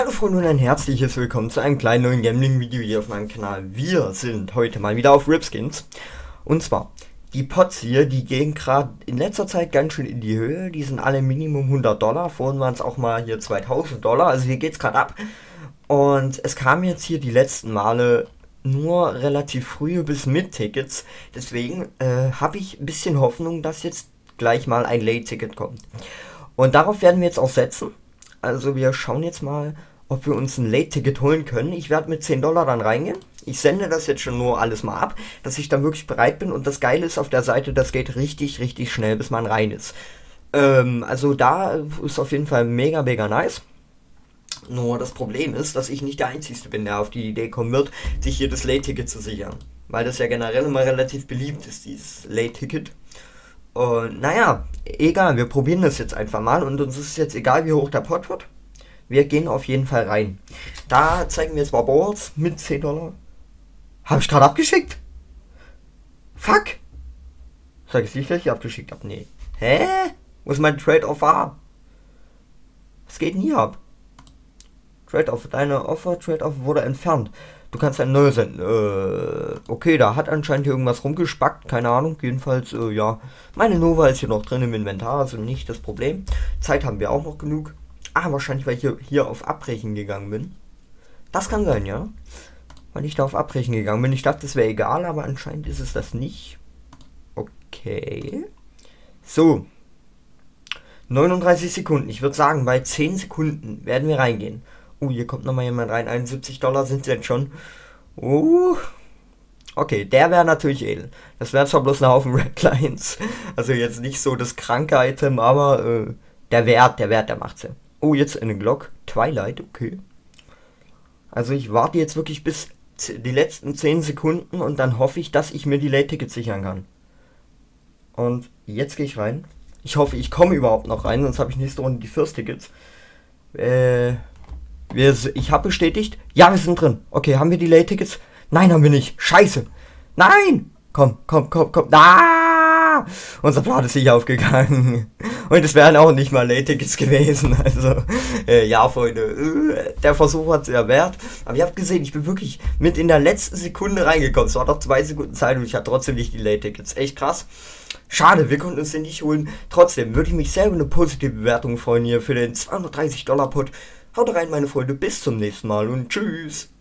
Hallo Freunde und ein herzliches Willkommen zu einem kleinen neuen Gambling-Video hier auf meinem Kanal. Wir sind heute mal wieder auf Ripskins. Und zwar, die Pots hier, die gehen gerade in letzter Zeit ganz schön in die Höhe. Die sind alle Minimum $100. Vorhin waren es auch mal hier $2000. Also hier geht es gerade ab. Und es kam jetzt hier die letzten Male nur relativ frühe bis Mid-Tickets. Deswegen habe ich ein bisschen Hoffnung, dass jetzt gleich mal ein Late-Ticket kommt. Und darauf werden wir jetzt auch setzen. Also wir schauen jetzt mal, ob wir uns ein Late-Ticket holen können. Ich werde mit $10 dann reingehen. Ich sende das jetzt schon nur alles mal ab, dass ich dann wirklich bereit bin. Und das Geile ist auf der Seite, das geht richtig, richtig schnell, bis man rein ist. Also da ist auf jeden Fall mega, mega nice. Nur das Problem ist, dass ich nicht der Einzige bin, der auf die Idee kommen wird, sich hier das Late-Ticket zu sichern. Weil das ja generell immer relativ beliebt ist, dieses Late-Ticket. Und naja, egal, wir probieren das jetzt einfach mal und uns ist jetzt egal, wie hoch der Pot wird. Wir gehen auf jeden Fall rein. Da zeigen wir jetzt mal Boards mit $10. Habe ich gerade abgeschickt? Fuck! Sag ich nicht, dass ich abgeschickt habe? Nee. Hä? Wo ist mein Trade-Offer? Was geht denn hier ab? Trade-Off, deine Offer, Trade-Off wurde entfernt. Du kannst ein neues senden. Okay, da hat anscheinend hier irgendwas rumgespackt. Keine Ahnung. Jedenfalls, ja. Meine Nova ist hier noch drin im Inventar. Also nicht das Problem. Zeit haben wir auch noch genug. Ah, wahrscheinlich, weil ich hier auf Abbrechen gegangen bin. Das kann sein, ja. Weil ich da auf Abbrechen gegangen bin. Ich dachte, das wäre egal, aber anscheinend ist es das nicht. Okay. So. 39 Sekunden. Ich würde sagen, bei 10 Sekunden werden wir reingehen. Hier kommt nochmal jemand rein. $71 sind es jetzt schon. Okay, der wäre natürlich edel. Das wäre zwar bloß ein Haufen Red Lions. Also jetzt nicht so das kranke Item, aber der Wert, der macht's ja. Jetzt eine Glock. Twilight, okay. Also ich warte jetzt wirklich bis die letzten 10 Sekunden und dann hoffe ich, dass ich mir die Late-Tickets sichern kann. Und jetzt gehe ich rein. Ich hoffe, ich komme überhaupt noch rein, sonst habe ich nächste Runde die First-Tickets. Ich habe bestätigt. Ja, wir sind drin. Okay, haben wir die Late-Tickets? Nein, haben wir nicht. Scheiße. Nein! Komm. Ah! Unser Plan ist nicht aufgegangen. Und es wären auch nicht mal Late-Tickets gewesen. Also, ja, Freunde. Der Versuch hat es ja wert. Aber ihr habt gesehen, ich bin wirklich mit in der letzten Sekunde reingekommen. Es war noch 2 Sekunden Zeit und ich hatte trotzdem nicht die Late-Tickets. Echt krass. Schade, wir konnten uns den nicht holen. Trotzdem würde ich mich sehr über eine positive Bewertung freuen hier für den $230 Pot. Haut rein, meine Freunde, bis zum nächsten Mal und tschüss.